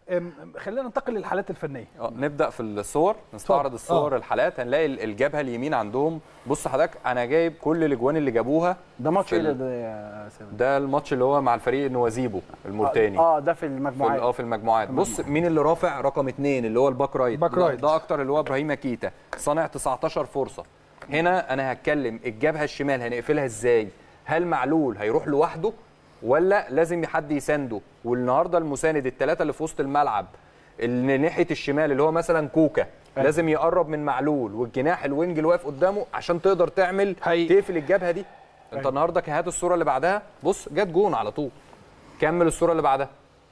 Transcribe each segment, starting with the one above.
خلينا ننتقل للحالات الفنيه. نبدا في الصور، نستعرض الصور. الحالات هنلاقي الجبهه اليمين عندهم. بص حضرتك، انا جايب كل الاجوان اللي جابوها. ده ماتش ايه ده يا سيدي؟ ده الماتش اللي هو مع الفريق نوازيبو الموريتاني. ده في المجموعات. في المجموعات. بص مين اللي رافع رقم 2 اللي هو الباك رايت. ده اكتر اللي هو ابراهيم كيتا، صانع 19 فرصه. هنا انا هتكلم الجبهه الشمال هنقفلها ازاي؟ هل معلول هيروح لوحده ولا لازم حد يسانده؟ والنهارده المساند الثلاثه اللي في وسط الملعب اللي ناحيه الشمال اللي هو مثلا كوكا لازم يقرب من معلول، والجناح الوينج اللي واقف قدامه عشان تقدر تقفل الجبهه دي. انت النهارده هات الصوره اللي بعدها. بص جت جون على طول. كمل الصوره اللي بعدها.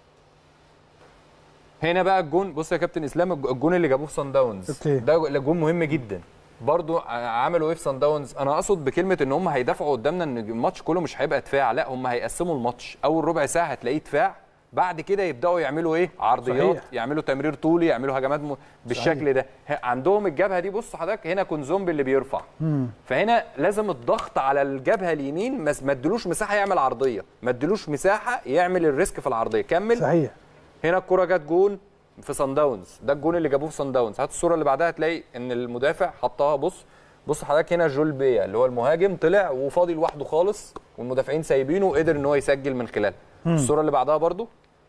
هنا بقى الجون. بص يا كابتن اسلام، الجون اللي جابوه في صن داونز ده جون مهم جدا. برضو عملوا ايه في صن داونز؟ انا اقصد بكلمه ان هم هيدافعوا قدامنا ان الماتش كله مش هيبقى دفاع، لا هم هيقسموا الماتش. اول ربع ساعه هتلاقيه دفاع، بعد كده يبداوا يعملوا ايه؟ عرضيات. صحيح. يعملوا تمرير طولي، يعملوا هجمات بالشكل صحيح. ده عندهم الجبهه دي. بص حضرتك هنا كونزومبي اللي بيرفع. فهنا لازم الضغط على الجبهه اليمين، ما ادلوش مساحه يعمل عرضيه، ما ادلوش مساحه يعمل الريسك في العرضيه. كمل. صحيح. هنا الكره جت جون في صن داونز، ده الجون اللي جابوه في صن داونز. هات الصوره اللي بعدها هتلاقي ان المدافع حطها. بص حضرتك هنا جول بيا اللي هو المهاجم طلع وفاضي لوحده خالص، والمدافعين سايبينه وقدر ان هو يسجل من خلالها. الصوره اللي بعدها برضو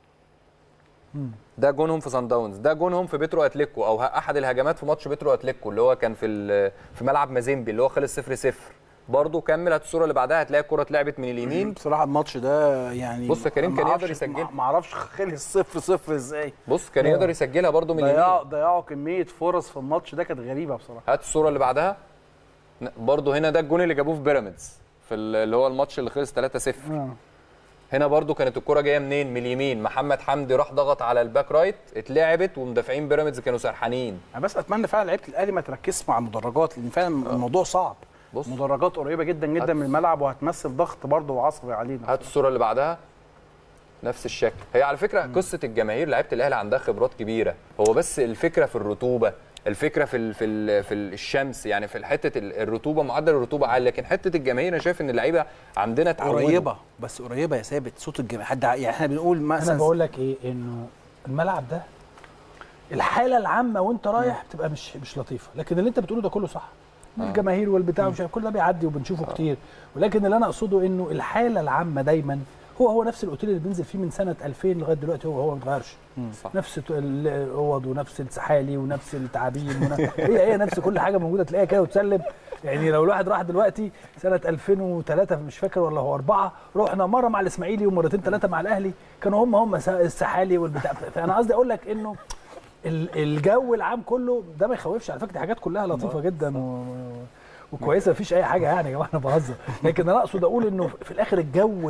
ده جونهم في صن داونز، ده جونهم في بيترو اتليكو او احد الهجمات في ماتش بيترو اتليكو اللي هو كان في ملعب مازيمبي اللي هو خلص 0-0 برضه. كمل. هات الصوره اللي بعدها هتلاقي الكره اتلعبت من اليمين. بصراحه الماتش ده يعني بص يا كريم كان يقدر يسجلها، ما اعرفش خلص 0-0 ازاي. بص كان يقدر يسجلها برضه من اليمين. ضيعوا كميه فرص في الماتش ده كانت غريبه بصراحه. هات الصوره اللي بعدها برضه. هنا ده الجون اللي جابوه في بيراميدز في اللي هو الماتش اللي خلص 3-0. هنا برضو كانت الكرة جايه منين؟ من اليمين. محمد حمدي راح ضغط على الباك رايت، اتلعبت ومدافعين بيراميدز كانوا سرحانين. انا بس اتمنى فعلا لعيبه الاهلي ما تركزش مع المدرجات، لان فعلا الموضوع صعب. بص مدرجات قريبه جدا جدا من الملعب، وهتمثل ضغط برضو وعصبي علينا. هات الصوره اللي بعدها. نفس الشكل. هي على فكره قصه الجماهير، لعيبه الاهلي عندها خبرات كبيره، هو بس الفكره في الرطوبه، الفكره في الشمس، يعني في حته الرطوبه، معدل الرطوبه عالي، لكن حته الجماهير انا شايف ان اللعيبه عندنا قريبه، بس قريبه يا ثابت صوت الجماهير. حد يعني احنا بنقول مثلا، انا بقول لك ايه، انه الملعب ده الحاله العامه وانت رايح بتبقى مش لطيفه، لكن اللي انت بتقوله ده كله صح. الجماهير والبتاع ومش كل ده بيعدي وبنشوفه كتير، ولكن اللي انا اقصده انه الحاله العامه دايما هو نفس الاوتيل اللي بننزل فيه من سنه 2000 لغايه دلوقتي، هو ما اتغيرش. نفس الاوض ونفس السحالي ونفس التعابين هي نفس كل حاجه موجوده، تلاقيها كده وتسلم. يعني لو الواحد راح دلوقتي سنه 2003 مش فاكر ولا هو 4، رحنا مره مع الاسماعيلي ومرتين 3 مع الاهلي، كانوا هم السحالي والبتاع. فانا قصدي اقول لك انه الجو العام كله ده ما يخوفش على فكره، دي حاجات كلها لطيفه جدا وكويسه، مفيش اي حاجه يعني يا جماعه، انا بهزر. لكن انا اقصد اقول انه في الاخر الجو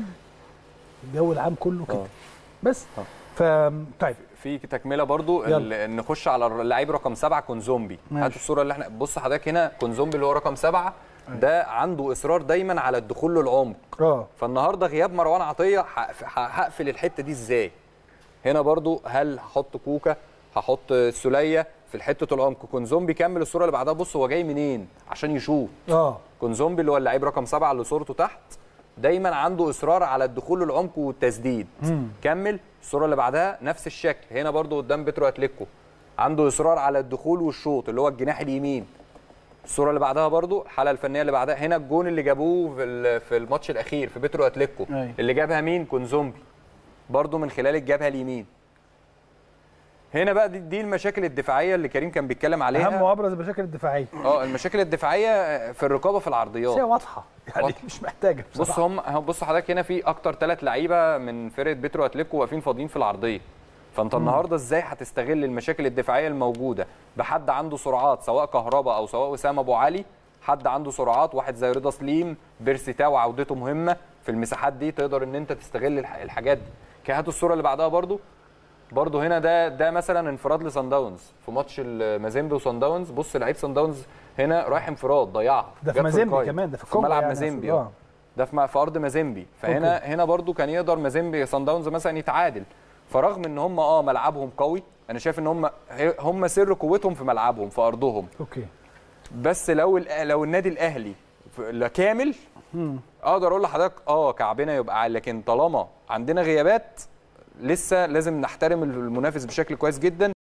العام كله كده بس. طيب في تكمله برضو، نخش على اللعيب رقم 7 كونزومبي. هات الصوره اللي احنا، بص حضرتك هنا كونزومبي اللي هو رقم 7 ده عنده اصرار دايما على الدخول للعمق. فالنهارده غياب مروان عطيه هقفل الحته دي ازاي؟ هنا برضو هل هحط كوكا، هحط السوليه في حته العمق؟ كونزومبي كمل الصوره اللي بعدها. بص هو جاي منين عشان يشوط. كونزومبي اللي هو اللعيب رقم 7 اللي صورته تحت دايما عنده اصرار على الدخول للعمق والتسديد. كمل الصوره اللي بعدها. نفس الشكل هنا برضو قدام بيترو اتليكو، عنده اصرار على الدخول والشوط اللي هو الجناح اليمين. الصوره اللي بعدها برضو الحاله الفنيه اللي بعدها. هنا الجون اللي جابوه في الماتش الاخير في بيترو اتليكو اللي جابها مين؟ كونزومبي برضو من خلال الجبهه اليمين. هنا بقى دي المشاكل الدفاعيه اللي كريم كان بيتكلم عليها، اهم وابرز المشاكل الدفاعيه. المشاكل الدفاعيه في الرقابه في العرضيات، هي واضحه يعني مش محتاجه بصراحه. بص حضرتك هنا في اكتر 3 لعيبه من فرقه بيترو اتليكو واقفين فاضيين في العرضيه. فانت النهارده ازاي هتستغل المشاكل الدفاعيه الموجوده بحد عنده سرعات، سواء كهربا او سواء وسام ابو علي، حد عنده سرعات، واحد زي رضا سليم، بيرسي تاو عودته مهمه في المساحات دي، تقدر ان انت تستغل الحاجات دي. هات الصوره اللي بعدها برضو هنا ده مثلا انفراد لصن داونز في ماتش مازيمبي وصن داونز. بص لعيب صن داونز هنا رايح انفراد ضيعها، ده في مازيمبي كمان، ده في ملعب يعني مازيمبي ده في ارض مازيمبي. فهنا برضو كان يقدر مازيمبي صن داونز مثلا يتعادل. فرغم ان هم ملعبهم قوي، انا شايف ان هم سر قوتهم في ملعبهم في ارضهم. بس لو النادي الاهلي كامل اقدر اقول لحضرتك كعبنا يبقى عالي، لكن طالما عندنا غيابات لسه لازم نحترم المنافس بشكل كويس جدا.